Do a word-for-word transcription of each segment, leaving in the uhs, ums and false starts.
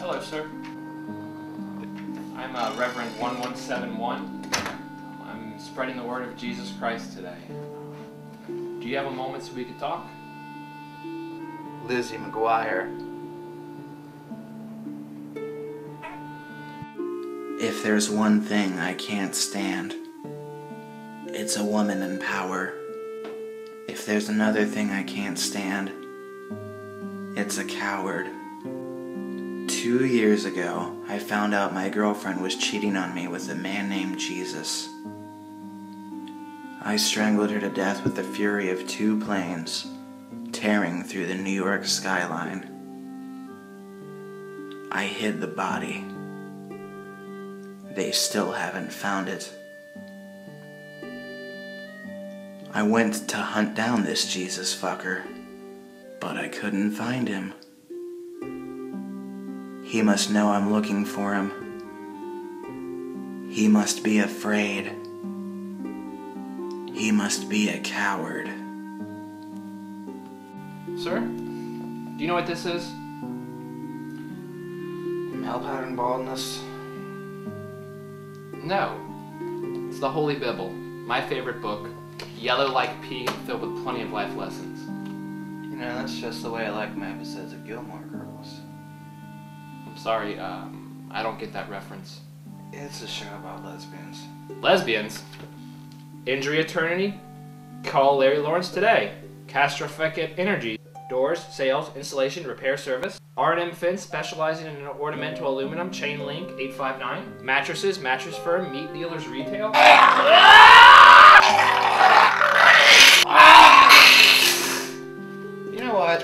Hello, sir. I'm uh, Reverend one one seven one. I'm spreading the word of Jesus Christ today. Do you have a moment so we could talk? Lizzie McGuire. If there's one thing I can't stand, it's a woman in power. If there's another thing I can't stand, it's a coward. Two years ago, I found out my girlfriend was cheating on me with a man named Jesus. I strangled her to death with the fury of two planes tearing through the New York skyline. I hid the body. They still haven't found it. I went to hunt down this Jesus fucker, but I couldn't find him. He must know I'm looking for him. He must be afraid. He must be a coward. Sir, do you know what this is? Male pattern baldness? No. It's the Holy Bible, my favorite book. Yellow like pea, filled with plenty of life lessons. You know, that's just the way I like my episodes of Gilmore Girls. I'm sorry, um, I don't get that reference. It's a show about lesbians. Lesbians? Injury Eternity? Call Larry Lawrence today. Catastrophic Energy. Doors, sales, installation, repair service. R and M Fins, specializing in ornamental aluminum, chain link, eight five nine. Mattresses, mattress firm, meat dealers, retail. You know what?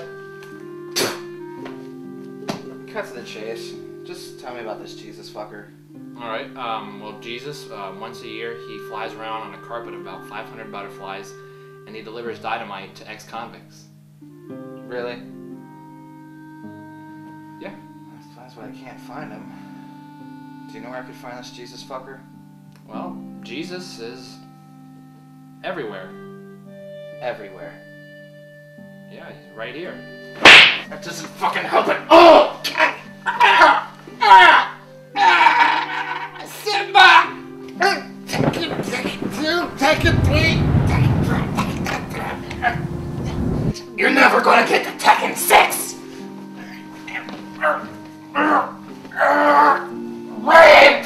Cut to the chase. Just tell me about this Jesus fucker. Alright, um, well, Jesus, uh, once a year, he flies around on a carpet of about five hundred butterflies, and he delivers dynamite to ex-convicts. Really? Yeah. That's why I can't find him. Do you know where I could find this Jesus fucker? Well, Jesus is everywhere. Everywhere. Yeah, he's right here. That doesn't fucking help it. Oh! Simba! Take it, take it two, take it three. You're never gonna get to Tekken six! Raped!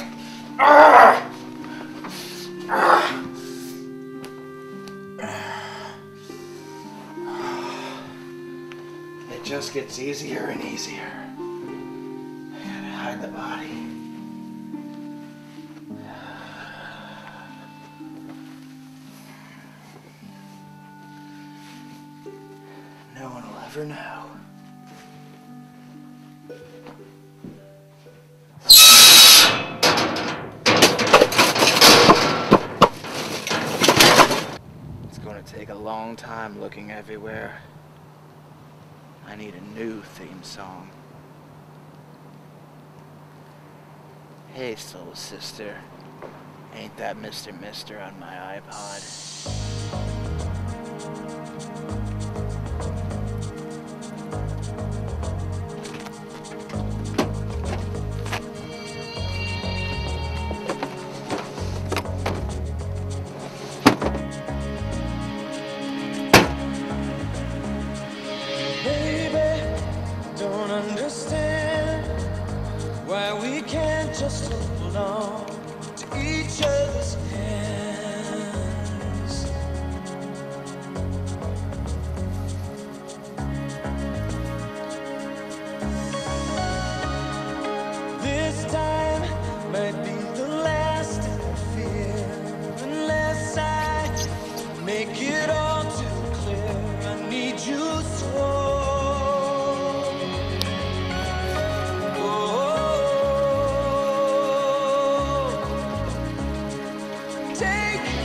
It just gets easier and easier. I gotta hide the body. No one will ever know. It's gonna take a long time looking everywhere. I need a new theme song. Hey, soul sister. Ain't that Mister Mister on my iPod? Just hold on to each other's hands. This time might be the last I fear, unless I make it all too clear. I need you so. Take